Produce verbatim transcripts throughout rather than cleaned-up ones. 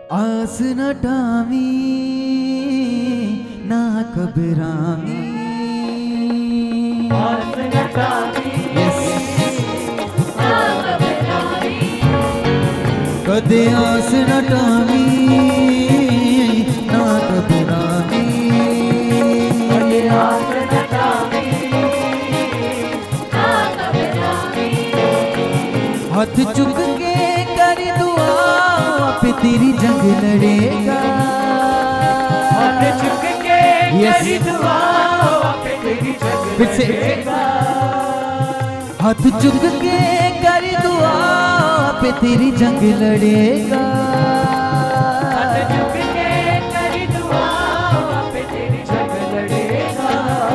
आस न टामी ना घबरामी, आस न टामी ना घबरामी, कदे आस न टामी ना घबरामी, कदे आस न टामी ना घबरामी। हाथ चुक के कर दुआ पे तेरी जंग लड़ेगा, हाथ चुक के कर दुआ पे तेरी जंग लड़ेगा, हाथ चुक के कर दुआ पे तेरी जंग लड़ेगा, हाथ चुक के कर दुआ पे तेरी जंग लड़ेगा।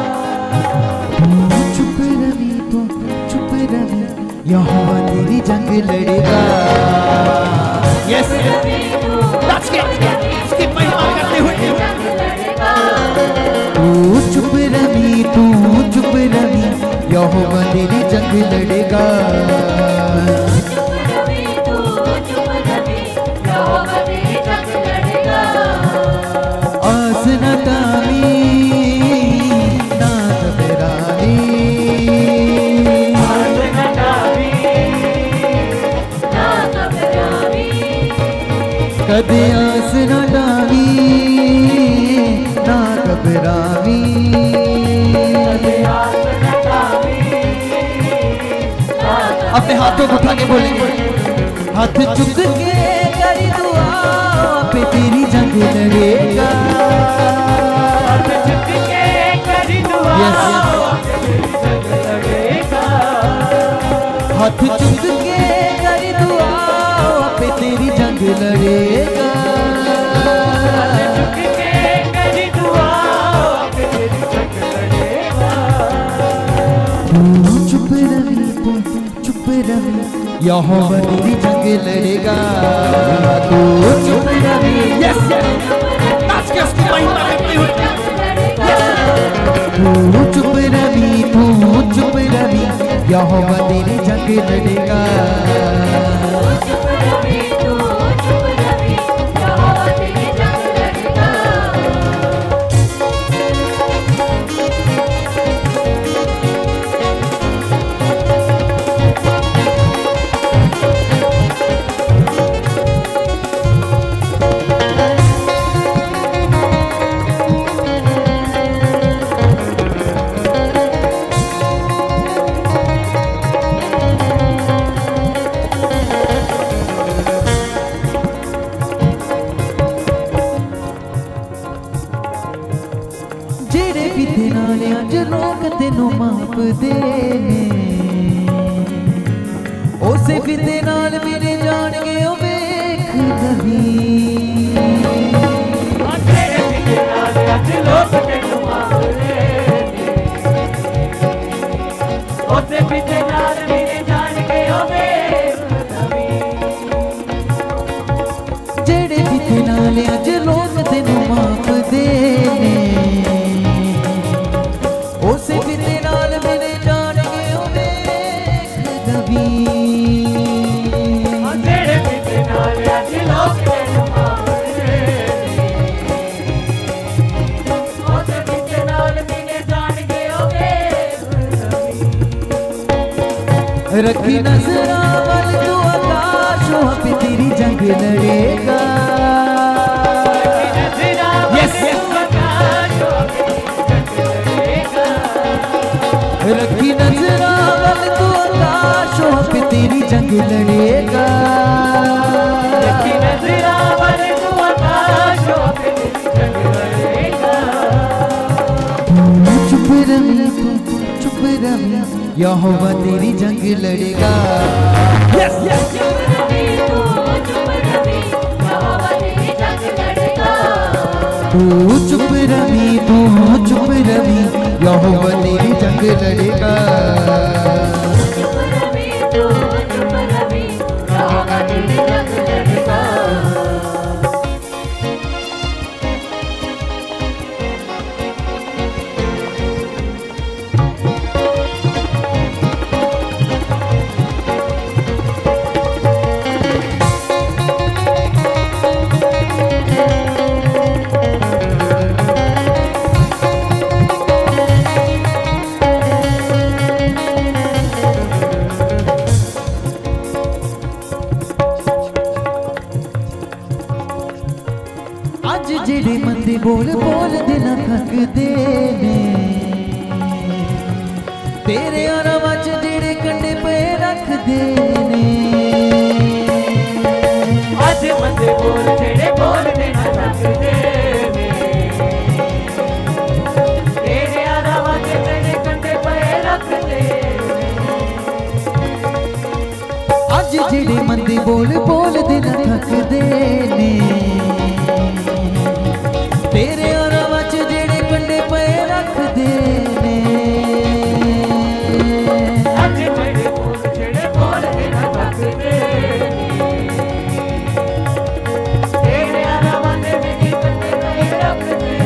तू चुप रवि तू चुप रवि यहोवा तेरी जंग लड़ेगा। यस नाच के इसकी महिमा करते हुए तू चुप रवि तू चुप रवि यहोवा तेरी जंग लड़ेगा। आस न टामी ना घबरानी, आस न टामी ना घबरानी, कदे आस न टामी ना घबरावी, कदे आस न टामी ना घबरावी। अपने हाथों को उठा के बोलेंगे, हाथ चुक के कर दुआ पे तेरी जंग लड़ेगा, हाथ चुक के कर दुआ पे तेरी जंग लड़ेगा, हाथ चुक के कर दुआ पे तेरी जंग लड़ेगा, हाथ चुक के कर दुआ पे तेरी जंग लड़ेगा। तू चुप रवि तू चुप रवि यहोवा तेरी जंग लड़ेगा। तू चुप रवि यस नाच के उसकी महिमा करते हुए, तू चुप रवि तू चुप रवि यहोवा तेरी जंग लड़ेगा। चुप रवि तू चुप रवि यहोवा तेरी जंग लड़ेगा। जेड़े पिते नाल अज लोग तेनों माप दे उसे पिते नाल मेरे जाणगे ओ वेख कभी, तेरे पिते नाल अज लोग तेनों मापदे उसे पिते नाल मेरे जाणगे ओ वेख कभी, जेड़े पिते नाल अज लोग तेनों माप दे उसे पिते नाल मेरे जाणगे ओ वेख कभी, तेरे पिते नाल अज लोग तेनों मापदे उसे पिते नाल मेरे जाणगे ओ वेख कभी। रखी नजरा वल तू आकाशों पे तेरी जंग लड़ेगा। यस रखी नजरा वल तू आकाशों पे तेरी जंग लड़ेगा। रखी नजरा वल तू आकाशों पे तेरी जंग लड़ेगा। तू चुप रवि तू चुप रवि यहोवा तेरी जंग लड़ेगा। यस यस चुप रवि तू चुप रवि यहोवा तेरी जंग लड़ेगा। तू चुप रवि तू चुप रवि यहोवा तेरी जंग लड़ेगा। चुप रवि तू चुप रवि यहोवा तेरी जंग लड़ेगा। जेड़े मंदे बोल बोल दे ना थकदे ने तेरे आरामां च जेड़े कंडे पे रखदे ने अज मंदे बोल जेड़े बोल दे ना थकदे ने तेरे आरामां च जेड़े कंडे पे रखदे अज जेड़े मंदे बोल बोल दे ना थकदे ने तेरे आरामां च जेड़े कंडे पे रखदे ने अज जेड़े बोल जेड़े बोल दे ना थकदे तेरे आरामां च जेड़े कंडे पे रखदे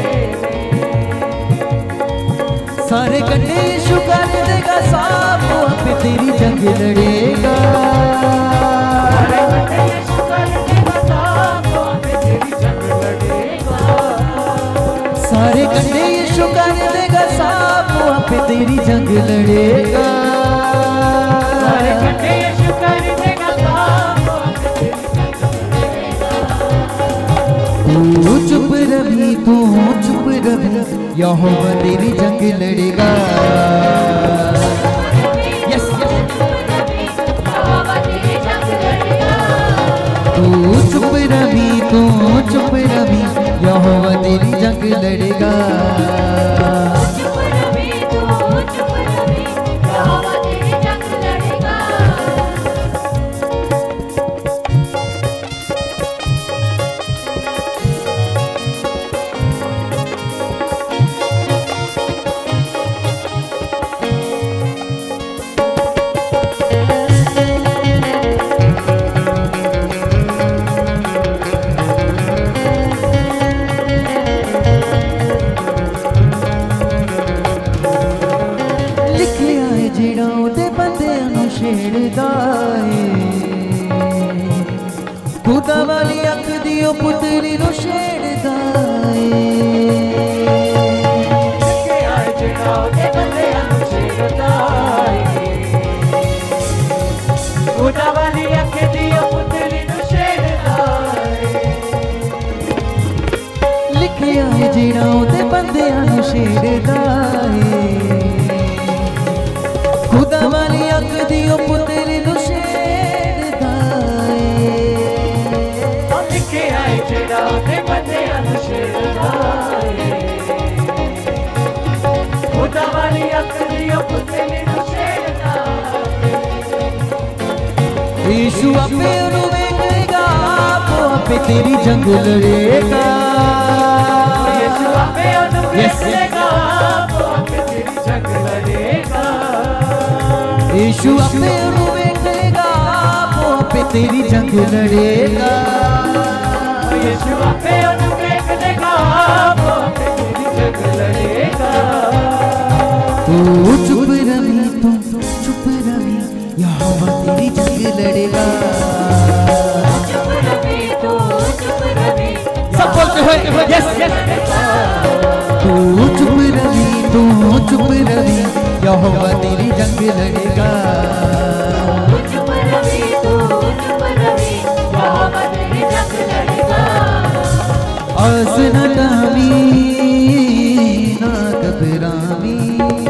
सारे कंडे शुकर देगा साफ पे तेरी जंग लड़ेगा सारे कंडे शुकर देगा साफ पे तेरी जंग लड़ेगा सारे कंडे शुकर देगा साफ पे तेरी जंग लड़ेगा सारे कंडे शुकर देगा साफ पे तेरी जंग लड़ेगा तू चुप रही तू चुप रही यहोवा तेरी जंग लड़ेगा यस तू चुप रही तू चुप रही यहोवा तेरी जंग लड़ेगा खुदा वाली अख दियो पुतरी नो छेड़दा ए के आए जेड़ा ओदे बंदे नु छेड़दा ए खुदा वाली अख दियो पुतरी नु छेड़दा ए लिखिया है जेड़ा ओदे बंदे नु छेड़दा ए खुदा वाली अख दियो पुतरी नु छेड़दा ए जेड़ा ओदे बंदे नु छेड़दा ए खुदा वाली अख दियो पुतरी नु छेड़दा यीशु आपे ओनू वेखेगा आपो आपे तेरी जंग लड़ेगा यीशु आपे ओनू वेखेगा आपो आपे तेरी जंग लड़ेगा यीशु आपे ओनू वेखेगा आपो आपे तेरी जंग लड़ेगा यीशु आपे ओनू वेखेगा आपो आपे तेरी जंग लड़ेगा तू चुप रही तू चुप रही यहोवा तेरी जंग लड़ेगा चुप रही तू चुप रही सब बोलते हुए यस यस तू चुप रही तू चुप रही यहोवा तेरी जंग लड़ेगा चुप रही तू चुप रही यहोवा तेरी जंग लड़ेगा आस न डाली ना घबरावी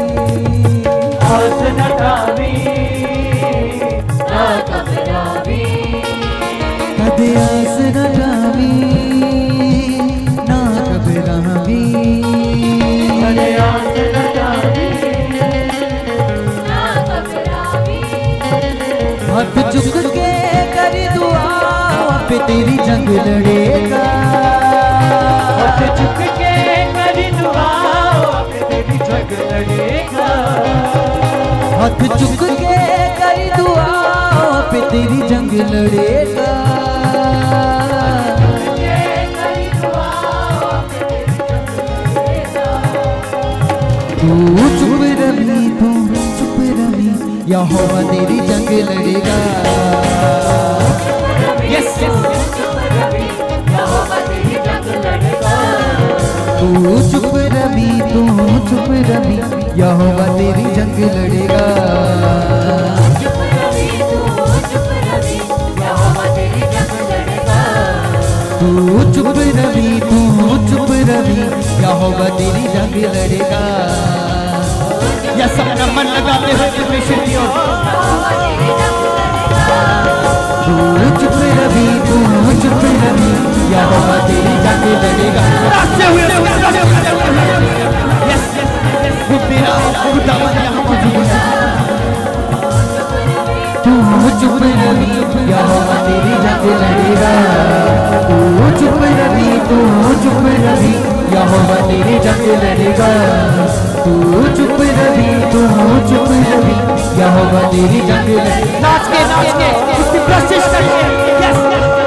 आस न डाली ना घबरावी कदे आस न डाली ना घबरावी कदे आस न डाली ना घबरावी हाथ चुक के कर दुआ पे तेरी जंग लड़ेगा हाथ चुक के कर दुआ पे तेरी जंग लड़ेगा हाथ चुक के कर दुआ पे तेरी जंग लड़ेगा तू चुप रही तू चुप रही यहोवा तेरी जंग लड़ेगा यस तू चुप रही तू चुप रही यहोवा तेरी जंग लड़ेगा तू चुप रही तू चुप रवि यहोवा तेरी जंग लड़ेगा। या सबका मन लगाते हुए परमेश्वर की ओर। तू चुप रवि तू चुप रवि यहोवा तेरी जंग लड़ेगा। नाचते हुए यस वो तेरा खुदावन यहाँ मौजूद है। तू चुप रवि यहोवा तेरी जंग लड़ेगा। तू चुप रवि तू चुप रवि यहोवा तेरी जंग लड़ेगा। तू चुप रवि तू चुप रवि यहोवा तेरी जंग लड़ेगा। नाच के नाच के उसकी कोशिश करके यस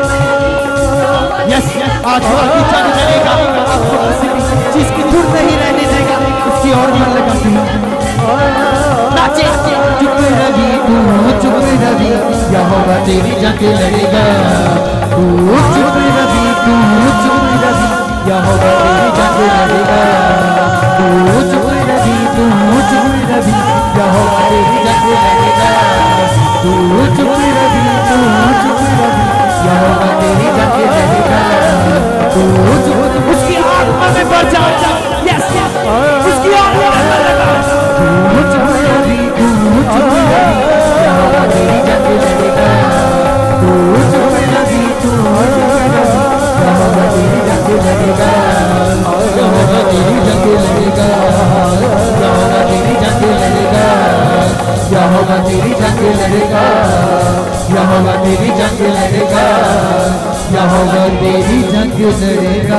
यस आज वो आपकी जंग लड़ेगा। आपको किसी भी चीज की दूर नहीं रहने देगा। उसकी और मन लगाती हूँ नाचे चुप रवि तू चुप रवि यहोवा तेरी जंग लड़ेगा। तू चुप रवि तू चुप रवि यहोवा तेरी जंग लड़ेगा। तू चुप रवि तू चुप रवि यहोवा तेरी जंग लड़ेगा। तू चुप रवि तू चुप रवि यहोवा तेरी जंग लड़ेगा। तू चुप उसकी आत्मा में बढ़ जा यस उसकी आत्मा में लगा। तू चुप रवि तू चुप रवि यहोवा तेरी जंग लड़ेगा। तू चुप रवि तू चुप रवि यहोवा तेरी जंग लड़ेगा। यहोवा तेरी जंग लड़ेगा। यहोवा तेरी जंग लड़ेगा। यहोवा तेरी जंग लड़ेगा। यहोवा तेरी जंग लड़ेगा। यहोवा तेरी जंग लड़ेगा।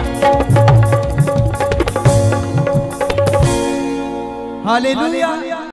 हालेलुया।